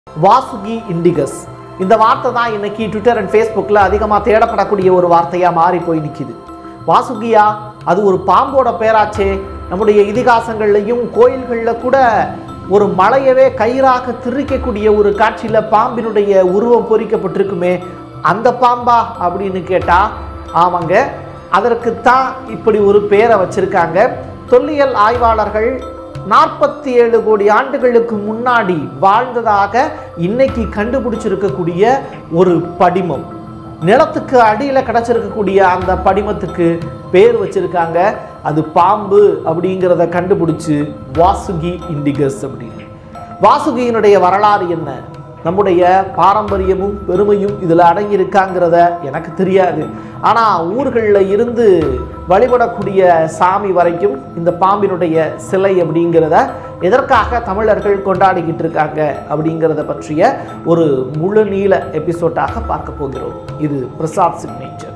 Vasuki indicus இந்த வார்த்தை தான் இன்னைக்கு ட்விட்டர் அண்ட் ஃபேஸ்புக்கில் அதிகமாக தேடப்படக்கூடிய ஒரு வார்த்தையாக மாறி போய் நிற்கிது. வாசுகியா, அது ஒரு பாம்போட பேராச்சே. நம்முடைய இதிகாசங்கள்லையும் கோயில்களில் கூட ஒரு மலையவே கயிறாக திரிக்கக்கூடிய ஒரு காட்சியில் பாம்பினுடைய உருவம் பொறிக்கப்பட்டிருக்குமே, அந்த பாம்பா அப்படின்னு கேட்டால் ஆமாங்க, அதற்குத்தான் இப்படி ஒரு பேரை வச்சிருக்காங்க. தொல்லியல் ஆய்வாளர்கள் 47 கோடி ஆண்டுகளுக்கு முன்னாடி வாழ்ந்ததாக இன்னைக்கு கண்டுபிடிச்சிருக்கக்கூடிய ஒரு படிமம், நிலத்துக்கு அடியில் கிடச்சிருக்கக்கூடிய அந்த படிமத்துக்கு பேர் வச்சிருக்காங்க. அது பாம்பு அப்படிங்கிறத கண்டுபிடிச்சு வாசுகி இண்டிகஸ் அப்படின்னு. வாசுகியினுடைய வரலாறு என்ன, நம்முடைய பாரம்பரியமும் பெருமையும் இதில் அடங்கியிருக்காங்கிறத எனக்கு தெரியாது. ஆனால் ஊர்களில் இருந்து வழிபடக்கூடிய சாமி வரைக்கும் இந்த பாம்பினுடைய சிலை அப்படிங்கிறத எதற்காக தமிழர்கள் கொண்டாடிக்கிட்டு இருக்காங்க அப்படிங்கிறத பற்றிய ஒரு முழு நீள எபிசோடாக பார்க்க போகிறோம். இது பிரசாத் சிக்னேச்சர்.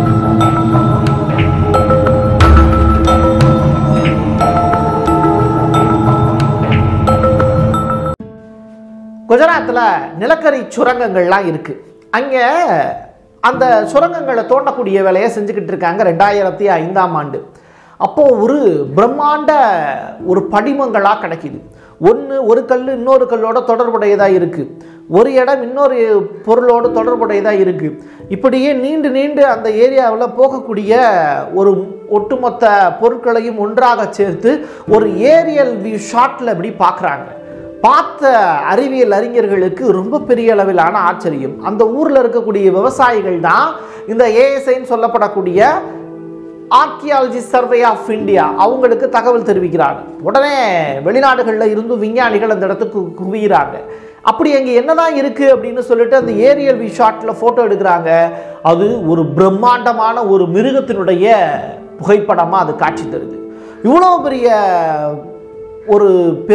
குஜராத்தில் நிலக்கரி சுரங்கங்கள்லாம் இருக்குது. அங்கே அந்த சுரங்கங்களை தோண்டக்கூடிய வேலையை செஞ்சுக்கிட்டு இருக்காங்க 2005ஆம் ஆண்டு. அப்போது ஒரு பிரம்மாண்ட ஒரு படிமங்களாக கிடைக்கிது. ஒரு கல் இன்னொரு கல்லோட தொடர்புடையதாக இருக்குது, ஒரு இடம் இன்னொரு பொருளோடு தொடர்புடையதாக இருக்குது. இப்படியே நீண்டு நீண்டு அந்த ஏரியாவில் போகக்கூடிய ஒரு ஒட்டுமொத்த பொருட்களையும் ஒன்றாக சேர்த்து ஒரு ஏரியல் வியூ ஷாட்டில் இப்படி பார்க்குறாங்க. பார்த்த அறிவியல் அறிஞர்களுக்கு ரொம்ப பெரிய அளவிலான ஆச்சரியம். அந்த ஊரில் இருக்கக்கூடிய விவசாயிகள் தான் இந்த ஏஎஸ்ஐன்னு சொல்லப்படக்கூடிய ஆர்கியாலஜி சர்வே ஆஃப் இந்தியா அவங்களுக்கு தகவல் தெரிவிக்கிறாங்க. உடனே வெளிநாடுகளில் இருந்து விஞ்ஞானிகள் அந்த இடத்துக்கு குவிகிறாங்க. அப்படி அங்கே என்னதான் இருக்குது அப்படின்னு சொல்லிட்டு அந்த ஏரியல் வி ஷாட்டில் ஃபோட்டோ எடுக்கிறாங்க. அது ஒரு பிரம்மாண்டமான ஒரு மிருகத்தினுடைய புகைப்படமாக அது காட்சி தருது. இவ்வளோ பெரிய ஒரு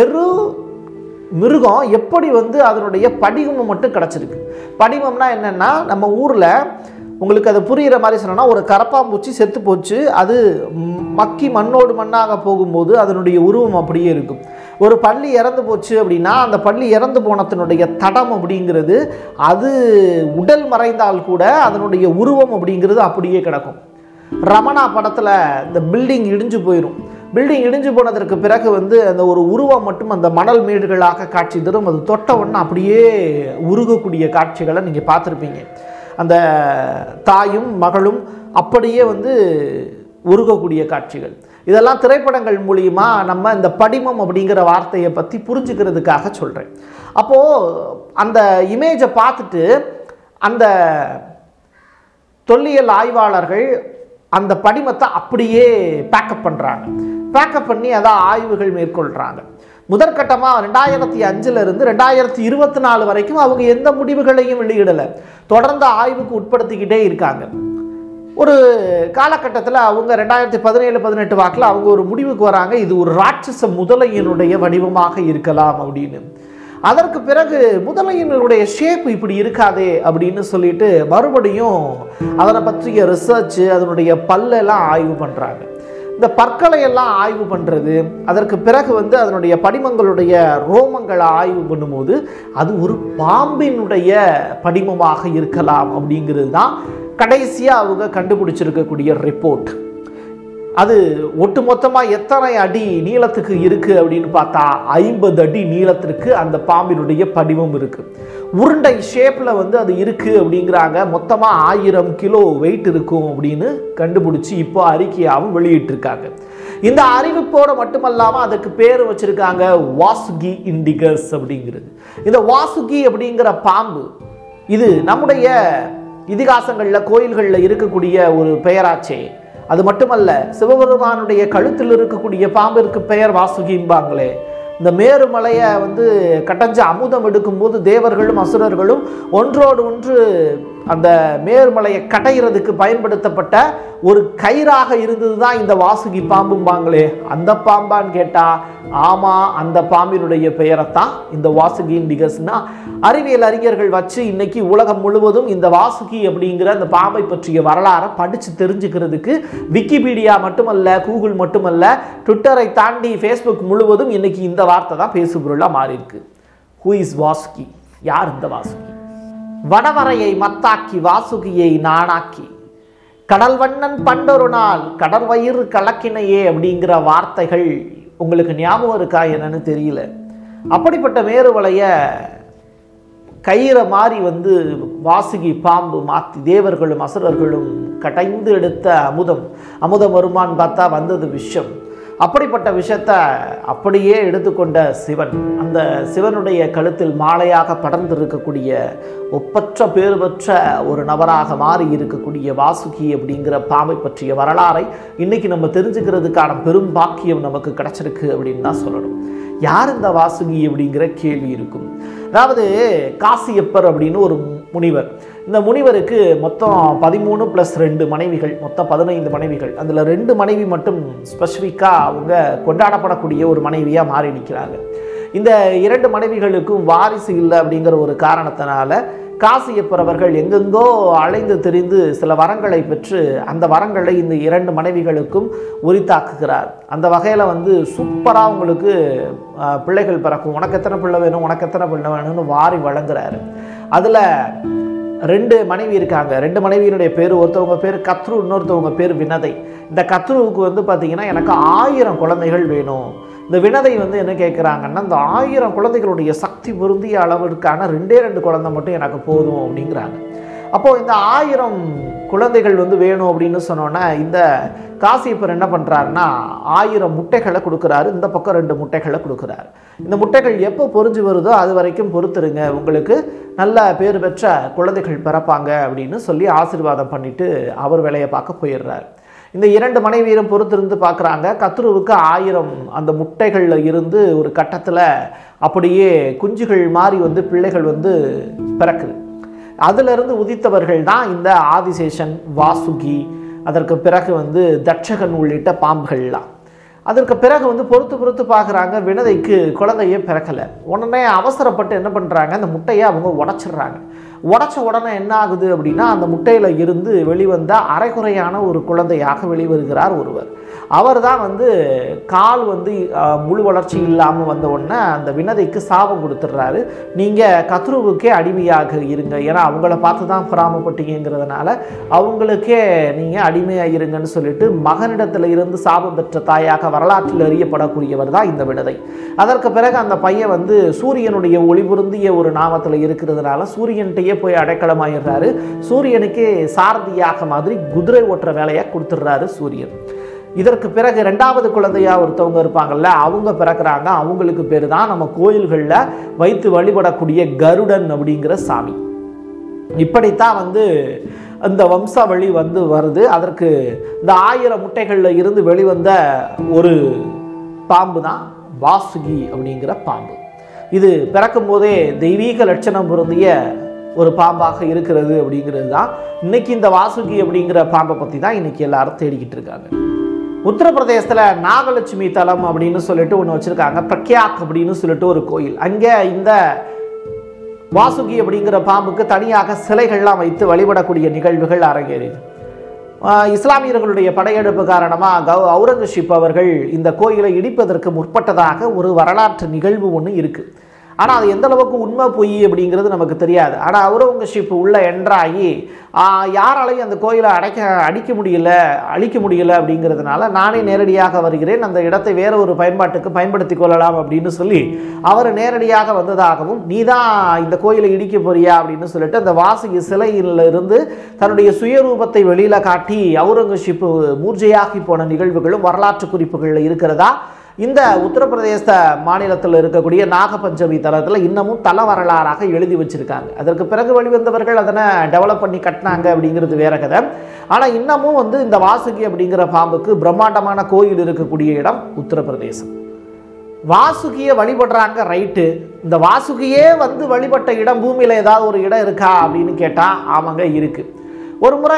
மிருகம் எப்படி அதனுடைய படிமம் மட்டும் கிடச்சிருக்கு. படிமம்னா என்னென்னா, நம்ம ஊரில் உங்களுக்கு அது புரிகிற மாதிரி சொன்னோன்னா, ஒரு கரப்பாம்பூச்சி செத்து போச்சு, அது மக்கி மண்ணோடு மண்ணாக போகும்போது அதனுடைய உருவம் அப்படியே இருக்கும். ஒரு பள்ளி இறந்து போச்சு அப்படின்னா அந்த பள்ளி இறந்து போனத்தினுடைய தடம் அப்படிங்கிறது அது உடல் மறைந்தால் கூட அதனுடைய உருவம் அப்படிங்கிறது அப்படியே கிடக்கும். ரமணா படத்தில் இந்த பில்டிங் இடிஞ்சு போயிடும். பில்டிங் இடிஞ்சு போனதற்கு பிறகு அந்த ஒரு உருவம் மட்டும் அந்த மணல் மேடுகளாக காட்சி தரும். அது தொட்ட உடனே அப்படியே உருகக்கூடிய காட்சிகளை நீங்கள் பார்த்துருப்பீங்க. அந்த தாயும் மகளும் அப்படியே உருகக்கூடிய காட்சிகள். இதெல்லாம் திரைப்படங்கள் மூலிமா நம்ம இந்த படிமம் அப்படிங்கிற வார்த்தையை பற்றி புரிஞ்சுக்கிறதுக்காக சொல்கிறேன். அப்போது அந்த இமேஜை பார்த்துட்டு அந்த தொல்லியல் ஆய்வாளர்கள் அந்த படிமத்தை அப்படியே பேக்கப் பண்ணுறாங்க. பேக்கப் பண்ணி அதான் ஆய்வுகள் மேற்கொள்கிறாங்க. முதற்கட்டமாக 2005 2024 வரைக்கும் அவங்க எந்த முடிவுகளையும் வெளியிடலை. தொடர்ந்து ஆய்வுக்கு உட்படுத்திக்கிட்டே இருக்காங்க. ஒரு காலகட்டத்தில் அவங்க 2017-18 வாக்கில் அவங்க ஒரு முடிவுக்கு வராங்க, இது ஒரு ராட்சச முதலையினுடைய வடிவமாக இருக்கலாம் அப்படின்னு. அதற்கு பிறகு முதலையினுடைய ஷேப் இப்படி இருக்காதே அப்படின்னு சொல்லிட்டு மறுபடியும் அதனை பற்றிய ரிசர்ச், அதனுடைய பல்லெல்லாம் ஆய்வு பண்ணுறாங்க. இந்த பற்களை எல்லாம் ஆய்வு பண்ணுறது, அதற்கு பிறகு அதனுடைய படிமங்களுடைய ரோமங்களை ஆய்வு பண்ணும்போது அது ஒரு பாம்பினுடைய படிமமாக இருக்கலாம் அப்படிங்கிறது தான் கடைசியாக அவங்க கண்டுபிடிச்சிருக்கக்கூடிய ரிப்போர்ட். அது ஒட்டுமொத்தமாக எத்தனை அடி நீளத்துக்கு இருக்குது அப்படின்னு பார்த்தா 50 அடி நீளத்திற்கு அந்த பாம்பினுடைய படிவம் இருக்குது. உருண்டை ஷேப்பில் அது இருக்குது அப்படிங்கிறாங்க. மொத்தமாக 1000 கிலோ வெயிட் இருக்கும் அப்படின்னு கண்டுபிடிச்சி இப்போ அறிக்கையாகவும் வெளியிட்டிருக்காங்க. இந்த அறிவிப்போடு மட்டுமல்லாமல் அதுக்கு பேர் வச்சுருக்காங்க வாசுகி இண்டிகஸ் அப்படிங்கிறது. இந்த வாசுகி அப்படிங்கிற பாம்பு இது நம்முடைய இதிகாசங்களில் கோயில்களில் இருக்கக்கூடிய ஒரு பெயராச்சே. அது மட்டுமல்ல, சிவபெருமானுடைய கழுத்தில் இருக்கக்கூடிய பாம்பிற்கு பெயர் வாசுகிம்பாங்களே. இந்த மேருமலையை கட்டஞ்ச அமுதம் எடுக்கும்போது தேவர்களும் அசுரர்களும் ஒன்றோடு ஒன்று அந்த மேருமலையை கடைகிறதுக்கு பயன்படுத்தப்பட்ட ஒரு கயிறாக இருந்தது தான் இந்த வாசுகி பாம்பும்பாங்களே. அந்த பாம்பான்னு கேட்டால் ஆமாம், அந்த பாம்பினுடைய பெயரைத்தான் இந்த வாசுகி இண்டிகஸ்னா அறிவியல் அறிஞர்கள் வச்சு இன்னைக்கு உலகம் முழுவதும் இந்த வாசுகி அப்படிங்கிற அந்த பாம்பை பற்றிய வரலாறை படித்து தெரிஞ்சுக்கிறதுக்கு விக்கிபீடியா மட்டுமல்ல, கூகுள் மட்டுமல்ல, ட்விட்டரை தாண்டி ஃபேஸ்புக் முழுவதும் இன்னைக்கு இந்த வார்த்தை தான் பேசுபொருளாக மாறி இருக்கு. Who is Vasuki? யார் இந்த வாசுகி? வடவரையை மத்தாக்கி வாசுகியை நானாக்கி கடல் வண்ணன் பண்டொரு நாள் கடல் வயிறு கலக்கினையே அப்படிங்கிற வார்த்தைகள் உங்களுக்கு ஞாபகம் இருக்கா என்னன்னு தெரியல. அப்படிப்பட்ட மேருவளைய கயிறை மாதிரி வாசுகி பாம்பு மாற்றி தேவர்களும் அசுரர்களும் கடைந்து எடுத்த அமுதம் வருமான்னு பார்த்தா வந்தது விஷம். அப்படிப்பட்ட விஷத்தை அப்படியே எடுத்துக்கொண்ட சிவன், அந்த சிவனுடைய கழுத்தில் மாலையாக படர்ந்து இருக்கக்கூடிய ஒப்பற்ற பேறு பெற்ற ஒரு நபராக மாறி இருக்கக்கூடிய வாசுகி அப்படிங்கிற பாம்பை பற்றிய வரலாறை இன்னைக்கு நம்ம தெரிஞ்சுக்கிறதுக்கான பெரும் பாக்கியம் நமக்கு கிடைச்சிருக்கு அப்படின்னு தான் சொல்லணும். யார் இந்த வாசுகி அப்படிங்கிற கேள்வி இருக்கும். அதாவது காசியப்பர் அப்படின்னு ஒரு முனிவர். இந்த முனிவருக்கு மொத்தம் 13 + 2 மனைவிகள், மொத்தம் 15 மனைவிகள். அதில் 2 மனைவி மட்டும் ஸ்பெசிஃபிக்காக அவங்க கொண்டாடப்படக்கூடிய ஒரு மனைவியாக மாறி நிற்கிறாங்க. இந்த 2 மனைவிகளுக்கும் வாரிசு இல்லை அப்படிங்கிற ஒரு காரணத்தினால காசியப்பர் அவர்கள் எங்கெங்கோ அலைந்து திரிந்து சில வரங்களை பெற்று அந்த வரங்களை இந்த 2 மனைவிகளுக்கும் உரித்தாக்குகிறார். அந்த வகையில் சூப்பராக உங்களுக்கு பிள்ளைகள் பிறக்கும், உனக்கு எத்தனை பிள்ளை வேணும், உனக்கு எத்தனை பிள்ளை வேணும்னு வாரி வழங்குறாரு. அதில் 2 மனைவி இருக்காங்க. 2 மனைவியினுடைய பேர், ஒருத்தவங்க பேர் கத்ரு, இன்னொருத்தவங்க பேர் வினதை. இந்த கத்ருவுக்கு பார்த்தீங்கன்னா எனக்கு 1000 குழந்தைகள் வேணும். இந்த வினதை என்ன கேட்குறாங்கன்னா, இந்த 1000 குழந்தைகளுடைய சக்தி பொருந்திய அளவிற்கான 2 குழந்தை மட்டும் எனக்கு போதும் அப்படிங்கிறாங்க. அப்போது இந்த 1000 குழந்தைகள் வேணும் அப்படின்னு சொன்னோன்னா இந்த காசியப்பர் என்ன பண்ணுறாருன்னா 1000 முட்டைகளை கொடுக்குறாரு. இந்த பக்கம் 2 முட்டைகளை கொடுக்குறாரு. இந்த முட்டைகள் எப்போ பொறிஞ்சு வருதோ அது வரைக்கும் பொறுத்துருங்க, உங்களுக்கு நல்ல பேர் பெற்ற குழந்தைகள் பிறப்பாங்க அப்படின்னு சொல்லி ஆசீர்வாதம் பண்ணிட்டு அவர் வேலையை பார்க்க போயிடுறாரு. இந்த 2 மனைவியரும் பொறுத்திருந்து பார்க்குறாங்க. கத்ருவுக்கு 1000 அந்த முட்டைகளில் இருந்து ஒரு கட்டத்தில் அப்படியே குஞ்சுகள் மாதிரி பிள்ளைகள் பிறக்குது. அதிலிருந்து உதித்தவர்கள் தான் இந்த ஆதிசேஷன், வாசுகி, அதற்கு பிறகு தட்சகன் உள்ளிட்ட பாம்புகள்லாம். அதற்கு பிறகு பொறுத்து பார்க்குறாங்க, வினதைக்கு குழந்தையே பிறக்கலை. உடனே அவசரப்பட்டு என்ன பண்ணுறாங்க, அந்த முட்டையை அவங்க உடைச்சிடுறாங்க. உடைச்ச உடனே என்ன ஆகுது அப்படின்னா, அந்த முட்டையில் இருந்து வெளிவந்த அரைக்குறையான ஒரு குழந்தையாக வெளிவருகிறார் ஒருவர். அவர் தான் கால் முழு வளர்ச்சி இல்லாமல் வந்த உடனே அந்த வினதைக்கு சாபம் கொடுத்துட்றாரு. நீங்கள் கத்ருவுக்கே அடிமையாக இருங்க, ஏன்னா அவங்கள பார்த்து தான் பொறாமப்பட்டீங்கிறதுனால அவங்களுக்கே நீங்கள் அடிமையாக இருங்கன்னு சொல்லிட்டு மகனிடத்தில் இருந்து சாபம் பெற்ற தாயாக வரலாற்றில் அறியப்படக்கூடியவர் தான் இந்த வினதை. அதற்கு பிறகு அந்த பையன் சூரியனுடைய ஒளிபுருந்திய ஒரு நாமத்தில் இருக்கிறதுனால சூரியன்கிட்டயே போய் அடைக்கலமாயிடுறாரு. சூரியனுக்கே சாரதியாக மாதிரி குதிரை ஓட்டுற வேலையை கொடுத்துட்றாரு சூரியன். இதற்கு பிறகு 2வது குழந்தையா ஒருத்தவங்க இருப்பாங்கல்ல, அவங்க பிறக்கிறாங்க. அவங்களுக்கு பேர் தான் நம்ம கோயில்களில் வைத்து வழிபடக்கூடிய கருடன் அப்படிங்கிற சாமி. இப்படித்தான் அந்த வம்சாவளி வருது. அதற்கு இந்த 1000 முட்டைகளில் இருந்து வெளிவந்த ஒரு பாம்பு தான் வாசுகி அப்படிங்கிற பாம்பு. இது பிறக்கும் போதே தெய்வீக லட்சணம் பொருந்திய ஒரு பாம்பாக இருக்கிறது அப்படிங்கிறது தான் இன்னைக்கு இந்த வாசுகி அப்படிங்கிற பாம்பை பற்றி தான் இன்னைக்கு எல்லாரும் தேடிக்கிட்டு இருக்காங்க. உத்தரப்பிரதேசத்தில் நாகலட்சுமி தலம் அப்படின்னு சொல்லிட்டு ஒன்று வச்சுருக்காங்க. பிரக்யாக் அப்படின்னு சொல்லிட்டு ஒரு கோயில். அங்கே இந்த வாசுகி அப்படிங்கிற பாம்புக்கு தனியாக சிலைகள்லாம் வைத்து வழிபடக்கூடிய நிகழ்வுகள் அரங்கேறியது. இஸ்லாமியர்களுடைய படையெடுப்பு காரணமாக அவுரங்கசீப் அவர்கள் இந்த கோயிலை இடிப்பதற்கு முற்பட்டதாக ஒரு வரலாற்று நிகழ்வு ஒன்று இருக்குது. ஆனால் அது எந்த அளவுக்கு உண்மை பொய் அப்படிங்கிறது நமக்கு தெரியாது. ஆனால் அவுரங்கசீப் உள்ள என்ட்ராகி யாராலையும் அந்த கோயிலை அழிக்க முடியல அப்படிங்கிறதுனால நானே நேரடியாக வருகிறேன், அந்த இடத்தை வேற ஒரு பயன்பாட்டுக்கு பயன்படுத்தி கொள்ளலாம் அப்படின்னு சொல்லி அவர் நேரடியாக வந்ததாகவும், நீ தான் இந்த கோயிலை இடிக்க போறியா அப்படின்னு சொல்லிட்டு அந்த வாசுகி சிலையிலிருந்து தன்னுடைய சுயரூபத்தை வெளியில காட்டி அவுரங்கசீப் மூர்ஜையாகி போன நிகழ்வுகளும் வரலாற்று குறிப்புகளில் இருக்கிறதா இந்த உத்தரப்பிரதேச மாநிலத்தில் இருக்கக்கூடிய நாகபஞ்சமி தலத்தில் இன்னமும் தல வரலாறாக எழுதி வச்சிருக்காங்க. அதற்கு பிறகு வெளிவந்தவர்கள் அதனை டெவலப் பண்ணி கட்டினாங்க அப்படிங்கிறது வேற கதை. ஆனால் இன்னமும் இந்த வாசுகி அப்படிங்கிற பாம்புக்கு பிரம்மாண்டமான கோயில் இருக்கக்கூடிய இடம் உத்தரப்பிரதேசம். வாசுகியை வழிபடுறாங்க, ரைட்டு. இந்த வாசுகியே வழிபட்ட இடம் பூமியில் ஏதாவது ஒரு இடம் இருக்கா அப்படின்னு கேட்டால் ஆமாங்க இருக்கு. ஒரு முறை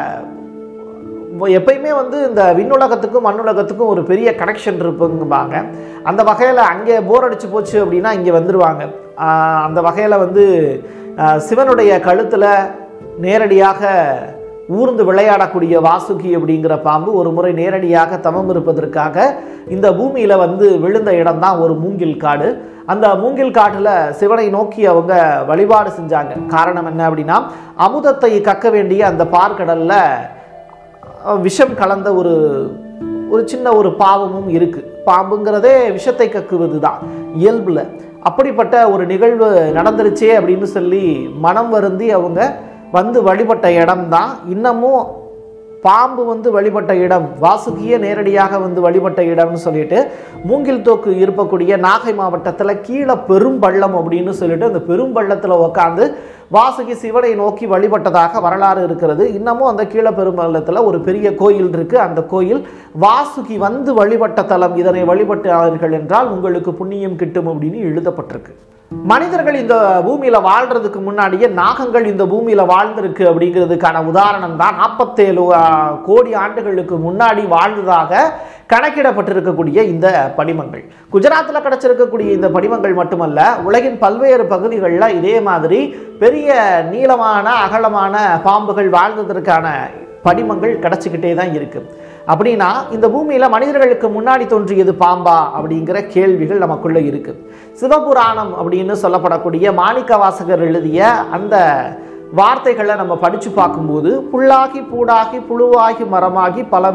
எப்பயுமே இந்த விண்ணுலகத்துக்கும் மண்ணுலகத்துக்கும் ஒரு பெரிய கனெக்ஷன் இருப்புங்குவாங்க. அந்த வகையில் அங்கே போர் அடிச்சு போச்சு அப்படின்னா இங்கே வந்துடுவாங்க. அந்த வகையில் சிவனுடைய கழுத்தில் நேரடியாக ஊர்ந்து விளையாடக்கூடிய வாசுகி அப்படிங்கிற பாம்பு ஒரு முறை நேரடியாக தவம் இருப்பதற்காக இந்த பூமியில் வந்து விழுந்த இடம் தான் ஒரு மூங்கில் காடு. அந்த மூங்கில் காட்டில் சிவனை நோக்கி அவங்க வழிபாடு செஞ்சாங்க. காரணம் என்ன அப்படின்னா, அமுதத்தை கக்க வேண்டிய அந்த பார்க்கடலில் விஷம் கலந்த ஒரு சின்ன ஒரு பாவமும் இருக்குது. பாம்புங்கிறதே விஷத்தை கக்குவது தான் இயல்பில். அப்படிப்பட்ட ஒரு நிகழ்வு நடந்துருச்சே அப்படின்னு சொல்லி மனம் வருந்தி அவங்க வந்து வழிபட்ட இடம்தான் இன்னமும் பாம்பு வந்து வழிபட்ட இடம், வாசுகியை நேரடியாக வந்து வழிபட்ட இடம்னு சொல்லிட்டு மூங்கில் தோக்கு இருக்கக்கூடிய நாகை மாவட்டத்தில் கீழே பெரும்பள்ளம் அப்படின்னு சொல்லிட்டு அந்த பெரும்பள்ளத்தில் உட்காந்து வாசுகி சிவனை நோக்கி வழிபட்டதாக வரலாறு இருக்கிறது. இன்னமும் அந்த கீழே பெரும்பள்ளத்தில் ஒரு பெரிய கோயில் இருக்குது. அந்த கோயில் வாசுகி வந்து வழிபட்ட தலம். இதனை வழிபட்டார்கள் என்றால் உங்களுக்கு புண்ணியம் கிட்டும் அப்படின்னு எழுதப்பட்டிருக்கு. மனிதர்கள் இந்த பூமியில் வாழ்றதுக்கு முன்னாடியே நாகங்கள் இந்த பூமியில் வாழ்ந்திருக்கு அப்படிங்கிறதுக்கான உதாரணம் தான் 47 கோடி ஆண்டுகளுக்கு முன்னாடி வாழ்ந்ததாக கணக்கிடப்பட்டிருக்கக்கூடிய இந்த படிமங்கள். குஜராத்தில் கிடைச்சிருக்கக்கூடிய இந்த படிமங்கள் மட்டுமல்ல, உலகின் பல்வேறு பகுதிகளில் இதே மாதிரி பெரிய நீளமான அகலமான பாம்புகள் வாழ்ந்ததற்கான படிமங்கள் கிடைச்சிக்கிட்டே தான் இருக்கு. அப்படின்னா இந்த பூமியில் மனிதர்களுக்கு முன்னாடி தோன்றியது பாம்பா அப்படிங்கிற கேள்விகள் நமக்குள்ள இருக்கு. சிவபுராணம் அப்படின்னு சொல்லப்படக்கூடிய மாணிக்கவாசகர் எழுதிய அந்த வார்த்தைகளை நம்ம படித்து பார்க்கும்போது, புல்லாகி பூடாகி புழுவாகி மரமாகி பல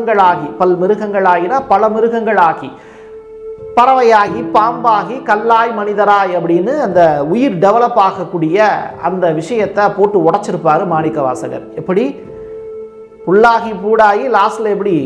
மிருகங்களாகி பறவையாகி பாம்பாகி கல்லாய் மனிதராய் அப்படின்னு அந்த உயிர் டெவலப் ஆகக்கூடிய அந்த விஷயத்தை போட்டு உடைச்சிருப்பாரு மாணிக்கவாசகர். எப்படி புல்லாகி பூடாகி லாஸ்ட்ல எப்படி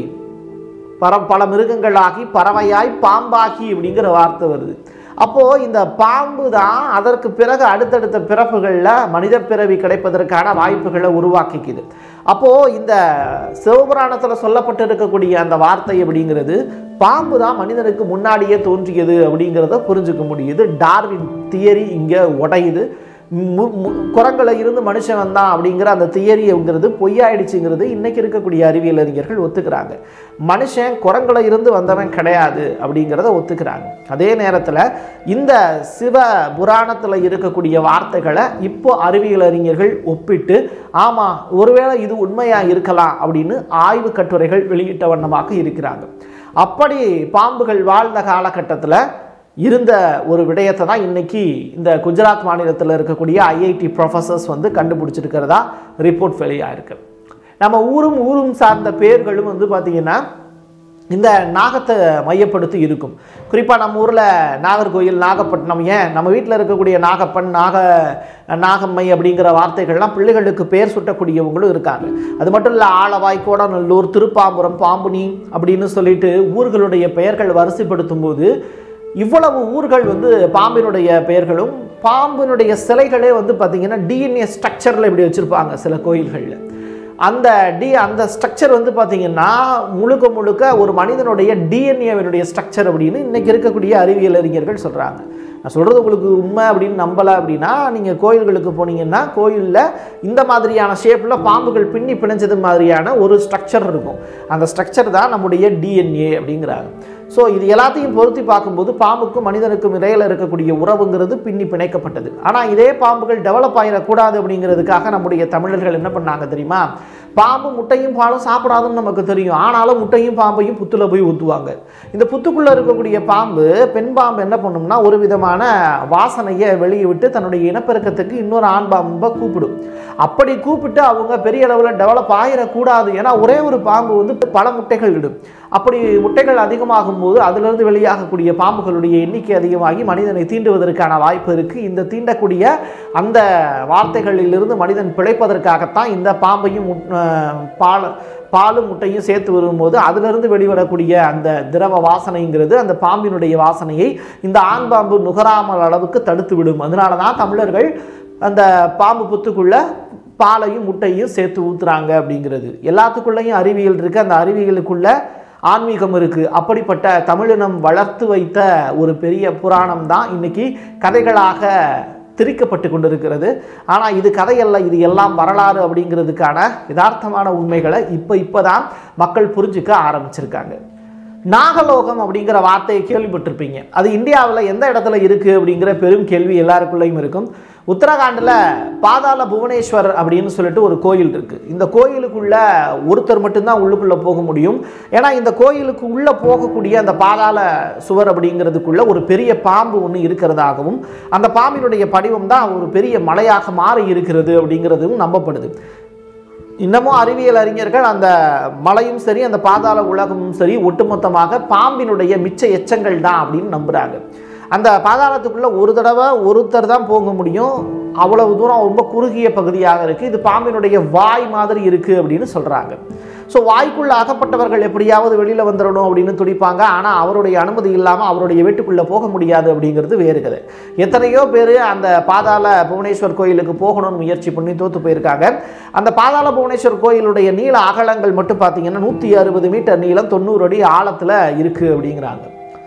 பல மிருகங்களாகி பறவையாய் பாம்பாகி அப்படிங்கிற வார்த்தை வருது. அப்போது இந்த பாம்பு தான் அதற்கு பிறகு அடுத்தடுத்த பிறப்புகளில் மனித பிறவி கிடைப்பதற்கான வாய்ப்புகளை உருவாக்கிக்குது. அப்போது இந்த சிவபுராணத்தில் சொல்லப்பட்டு இருக்கக்கூடிய அந்த வார்த்தை அப்படிங்கிறது பாம்பு தான் மனிதனுக்கு முன்னாடியே தோன்றியது அப்படிங்கிறத புரிஞ்சுக்க முடியுது. டார்வின் தியரி இங்கே உடையுது. குரங்களை இருந்து மனுஷன் வந்தான் அப்படிங்கிற அந்த தியரிங்கிறது பொய்யாயிடுச்சுங்கிறது இன்னைக்கு இருக்கக்கூடிய அறிவியல் அறிஞர்கள் ஒத்துக்கிறாங்க. மனுஷன் குரங்களை இருந்து வந்தவன் கிடையாது அப்படிங்கிறத ஒத்துக்கிறாங்க. அதே நேரத்தில் இந்த சிவ புராணத்தில் இருக்கக்கூடிய வார்த்தைகளை இப்போ அறிவியல் அறிஞர்கள் ஒப்பிட்டு ஆமாம் ஒருவேளை இது உண்மையாக இருக்கலாம் அப்படின்னு ஆய்வு கட்டுரைகள் வெளியிட்ட வண்ணமாக இருக்கிறாங்க. அப்படி பாம்புகள் வாழ்ந்த காலகட்டத்தில் இருந்த ஒரு விடயத்தை தான் இன்னைக்கு இந்த குஜராத் மாநிலத்தில் இருக்கக்கூடிய IIT ப்ரொஃபஸர்ஸ் வந்து கண்டுபிடிச்சிருக்கிறதா ரிப்போர்ட் வெளியாக இருக்கு. நம்ம ஊரும் சார்ந்த பேர்களும் வந்து பார்த்திங்கன்னா இந்த நாகத்தை மையப்படுத்தி இருக்கும். குறிப்பாக நம்ம ஊரில் நாகர்கோயில், நாகப்பட்டினம், ஏன் நம்ம வீட்டில் இருக்கக்கூடிய நாகப்பன், நாகம்மை அப்படிங்கிற வார்த்தைகள்லாம் பிள்ளைகளுக்கு பேர் சுட்டக்கூடியவங்களும் இருக்காங்க. அது மட்டும் இல்லை, ஆலவாய், கோடநல்லூர், திருப்பாம்புரம், பாம்புனி அப்படின்னு சொல்லிட்டு ஊர்களுடைய பெயர்கள் வரிசைப்படுத்தும் போது இவ்வளவு ஊர்கள் வந்து பாம்பினுடைய பெயர்களும் பாம்பினுடைய சிலைகளே வந்து பார்த்திங்கன்னா DNA ஸ்ட்ரக்சரில் இப்படி வச்சுருப்பாங்க சில கோயில்களில். அந்த ஸ்ட்ரக்சர் வந்து பார்த்திங்கன்னா முழுக்க ஒரு மனிதனுடைய டிஎன்ஏவினுடைய ஸ்ட்ரக்சர் அப்படின்னு இன்றைக்கி இருக்கக்கூடிய அறிவியல் அறிஞர்கள் சொல்கிறாங்க. நான் சொல்கிறது உங்களுக்கு உண்மை அப்படின்னு நம்பலை அப்படின்னா நீங்கள் கோயில்களுக்கு போனீங்கன்னா கோயிலில் இந்த மாதிரியான ஷேப்பில் பாம்புகள் பின்னி பிணைஞ்சது மாதிரியான ஒரு ஸ்ட்ரக்சர் இருக்கும். அந்த ஸ்ட்ரக்சர் தான் நம்முடைய DNA அப்படிங்கிறாங்க. ஸோ இது எல்லாத்தையும் பொருத்தி பார்க்கும்போது பாம்புக்கும் மனிதனுக்கும் இடையில் இருக்கக்கூடிய உறவுங்கிறது பின்னி பிணைக்கப்பட்டது. ஆனால் இதே பாம்புகள் டெவலப் ஆகிடக்கூடாது அப்படிங்கிறதுக்காக நம்முடைய தமிழர்கள் என்ன பண்ணாங்க தெரியுமா? பாம்பு முட்டையும் பாலும் சாப்பிடாதுன்னு நமக்கு தெரியும். ஆனாலும் முட்டையும் பாம்பையும் புத்துல போய் ஊற்றுவாங்க. இந்த புத்துக்குள்ளே இருக்கக்கூடிய பாம்பு, பெண் பாம்பு என்ன பண்ணும்னா ஒரு விதமான வாசனையை வெளியே விட்டு தன்னுடைய இனப்பெருக்கத்துக்கு இன்னொரு ஆண் பாம்பை கூப்பிடும். அப்படி கூப்பிட்டு அவங்க பெரிய அளவில் டெவலப் ஆகிடக்கூடாது. ஏன்னா ஒரே ஒரு பாம்பு வந்து பல முட்டைகள் இடும். அப்படி முட்டைகள் அதிகமாகும் போது அதிலிருந்து வெளியாகக்கூடிய பாம்புகளுடைய எண்ணிக்கை அதிகமாகி மனிதனை தீண்டுவதற்கான வாய்ப்பு இருக்குது. இந்த தீண்டக்கூடிய அந்த வார்த்தைகளிலிருந்து மனிதன் பிழைப்பதற்காகத்தான் இந்த பாம்பையும் பாலும் முட்டையும் சேர்த்து வரும்போது அதிலிருந்து வெளிவரக்கூடிய அந்த திரவ வாசனைங்கிறது அந்த பாம்பினுடைய வாசனையை இந்த ஆண் பாம்பு நுகராமல் அளவுக்கு தடுத்து விடும். அதனால தான் தமிழர்கள் அந்த பாம்பு புத்துக்குள்ள பாலையும் முட்டையும் சேர்த்து ஊற்றுறாங்க அப்படிங்கிறது. எல்லாத்துக்குள்ளேயும் அறிவியல் இருக்குது. அந்த அறிவியலுக்குள்ள ஆன்மீகம் இருக்குது. அப்படிப்பட்ட தமிழினம் வளர்த்து வைத்த ஒரு பெரிய புராணம் தான் இன்னைக்கு கதைகளாக திரிக்கப்பட்டு கொண்டிருக்கிறது. ஆனால் இது கதையல்ல, இது எல்லாம் வரலாறு அப்படிங்கிறதுக்கான யதார்த்தமான உண்மைகளை இப்போ தான் மக்கள் புரிஞ்சுக்க ஆரம்பிச்சிருக்காங்க. நாகலோகம் அப்படிங்கிற வார்த்தையை கேள்விப்பட்டிருப்பீங்க. அது இந்தியாவில் எந்த இடத்துல இருக்குது அப்படிங்கிற பெரும் கேள்வி எல்லாருக்குள்ளேயும் இருக்கும். உத்தரகாண்டில் பாதாள புவனேஸ்வர் அப்படின்னு சொல்லிட்டு ஒரு கோயில் இருக்குது. இந்த கோயிலுக்குள்ள ஒருத்தர் மட்டும்தான் உள்ளுக்குள்ளே போக முடியும். ஏன்னா இந்த கோயிலுக்கு உள்ளே போகக்கூடிய அந்த பாதாள சுவர் அப்படிங்கிறதுக்குள்ள ஒரு பெரிய பாம்பு ஒன்று இருக்கிறதாகவும் அந்த பாம்பினுடைய படிவம் தான் ஒரு பெரிய மலையாக மாறி இருக்கிறது அப்படிங்கிறதும் நம்பப்படுது. இன்னமும் அறிவியல் அறிஞர்கள் அந்த மலையும் சரி அந்த பாதாள உலகமும் சரி ஒட்டுமொத்தமாக பாம்பினுடைய மிச்ச எச்சங்கள் தான் அப்படின்னு நம்புகிறாங்க. அந்த பாதாளத்துக்குள்ளே ஒரு தடவை ஒருத்தர் தான் போக முடியும். அவ்வளவு தூரம் ரொம்ப குறுகிய பகுதியாக இருக்குது. இது பாம்பினுடைய வாய் மாதிரி இருக்குது அப்படின்னு சொல்கிறாங்க. ஸோ வாய்க்குள்ளே அகப்பட்டவர்கள் எப்படியாவது வெளியில் வந்துடணும் அப்படின்னு துடிப்பாங்க. ஆனால் அவருடைய அனுமதி இல்லாமல் அவருடைய வீட்டுக்குள்ளே போக முடியாது அப்படிங்கிறது வேறு கதை. எத்தனையோ பேர் அந்த பாதாள புவனேஸ்வர் கோயிலுக்கு போகணும்னு முயற்சி பண்ணி தோற்று போயிருக்காங்க. அந்த பாதாள புவனேஸ்வர் கோயிலுடைய நீள அகலங்கள் மட்டும் பார்த்தீங்கன்னா 160 மீட்டர் நீளம், 90 அடி ஆழத்தில் இருக்குது அப்படிங்கிறாங்க.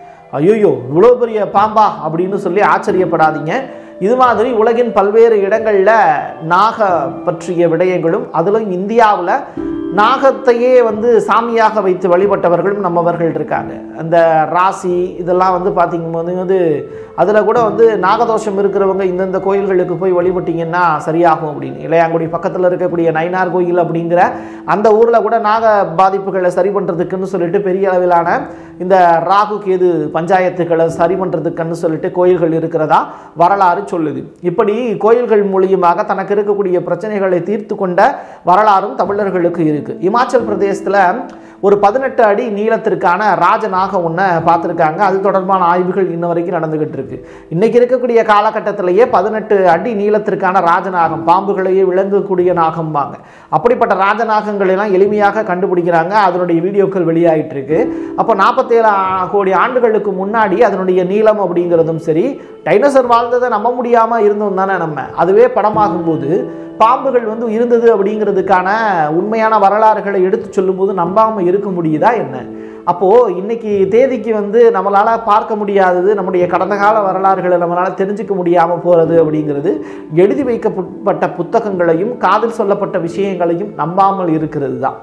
ஐயோ இவ்வளோ பெரிய பாம்பா அப்படின்னு சொல்லி ஆச்சரியப்படாதீங்க. இது மாதிரி உலகின் பல்வேறு இடங்களில் நாக பற்றிய விடயங்களும் அதிலும் இந்தியாவில் நாகத்தையே சாமியாக வைத்து வழிபட்டவர்களும் நம்மவர்கள் இருக்காங்க. அந்த ராசி இதெல்லாம் பார்த்திங்கும்போது அதில் கூட நாகதோஷம் இருக்கிறவங்க இந்தந்த கோயில்களுக்கு போய் வழிபட்டிங்கன்னா சரியாகும் அப்படின்னு. இளையாங்குடி பக்கத்தில் இருக்கக்கூடிய நயினார் கோயில் அப்படிங்கிற அந்த ஊரில் கூட நாக பாதிப்புகளை சரி பண்ணுறதுக்குன்னு சொல்லிட்டு பெரிய அளவிலான இந்த ராகு கேது பஞ்சாயத்துக்களை சரி பண்ணுறதுக்குன்னு சொல்லிட்டு கோயில்கள் இருக்கிறதா வரலாறு சொல்லுது. இப்படி கோயில்கள் மூலியமாக தனக்கு இருக்கக்கூடிய பிரச்சனைகளை தீர்த்து கொண்ட வரலாறும் தமிழர்களுக்கு இருக்குது. இமாச்சல் பிரதேசத்தில் ஒரு 18 அடி நீளத்திற்கான ராஜநாகம் ஒன்றை பார்த்துருக்காங்க. அது தொடர்பான ஆய்வுகள் இன்ன வரைக்கும் நடந்துகிட்டு இருக்கு. இன்னைக்கு இருக்கக்கூடிய காலகட்டத்திலேயே 18 அடி நீளத்திற்கான ராஜநாகம், பாம்புகளையே விளங்கக்கூடிய நாகம்பாங்க, அப்படிப்பட்ட ராஜநாகங்கள் எல்லாம் எளிமையாக கண்டுபிடிக்கிறாங்க. அதனுடைய வீடியோக்கள் வெளியாகிட்டு இருக்கு. அப்போ 47 கோடி ஆண்டுகளுக்கு முன்னாடி அதனுடைய நீளம் அப்படிங்கிறதும் சரி, டைனோசர் வாழ்ந்ததை நம்ப முடியாமல் இருந்தோம் தானே நம்ம. அதுவே படமாகும்போது பாம்புகள் இருந்தது அப்படிங்கிறதுக்கான உண்மையான வரலாறுகளை எடுத்து சொல்லும்போது நம்பாமல் இருக்க முடியுதா என்ன? அப்போது இன்னைக்கு தேதிக்கு நம்மளால் பார்க்க முடியாதது, நம்முடைய கடந்த கால வரலாறுகளை நம்மளால் தெரிஞ்சுக்க முடியாமல் போகிறது அப்படிங்கிறது எழுதி வைக்கப்பட்ட புத்தகங்களையும் காதில் சொல்லப்பட்ட விஷயங்களையும் நம்பாமல் இருக்கிறது தான்.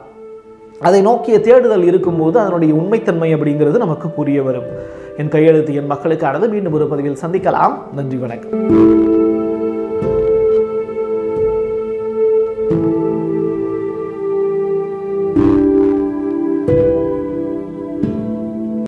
அதை நோக்கிய தேடுதல் இருக்கும்போது அதனுடைய உண்மைத்தன்மை அப்படிங்கிறது நமக்கு புரிய வரும். என் கையெழுத்து என் மக்களுக்கானது. மீண்டும் ஒரு பதிவில் சந்திக்கலாம். நன்றி, வணக்கம்.